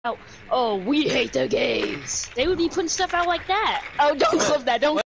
oh, we hate the gays. They would be putting stuff out like that. Oh, don't clip that. Don't.